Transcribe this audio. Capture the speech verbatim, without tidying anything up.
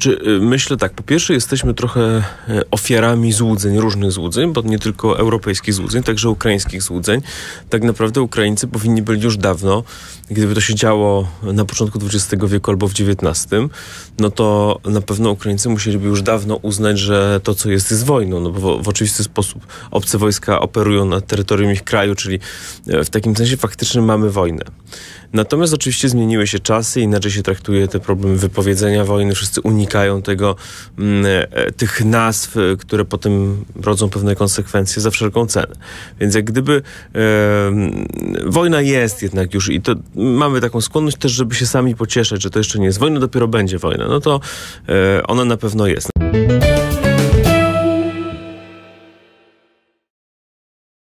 Znaczy, myślę tak, po pierwsze jesteśmy trochę ofiarami złudzeń, różnych złudzeń, bo nie tylko europejskich złudzeń, także ukraińskich złudzeń. Tak naprawdę Ukraińcy powinni byli już dawno, gdyby to się działo na początku dwudziestego wieku albo w dziewiętnastym, no to na pewno Ukraińcy musieliby już dawno uznać, że to, co jest, jest wojną, no bo w, w oczywisty sposób obce wojska operują na terytorium ich kraju, czyli w takim sensie faktycznym mamy wojnę. Natomiast oczywiście zmieniły się czasy, inaczej się traktuje te problemy wypowiedzenia wojny, wszyscy unikają tego, tych nazw, które potem rodzą pewne konsekwencje za wszelką cenę. Więc jak gdyby e, wojna jest jednak już i to mamy taką skłonność też, żeby się sami pocieszać, że to jeszcze nie jest wojna, dopiero będzie wojna. No to e, ona na pewno jest.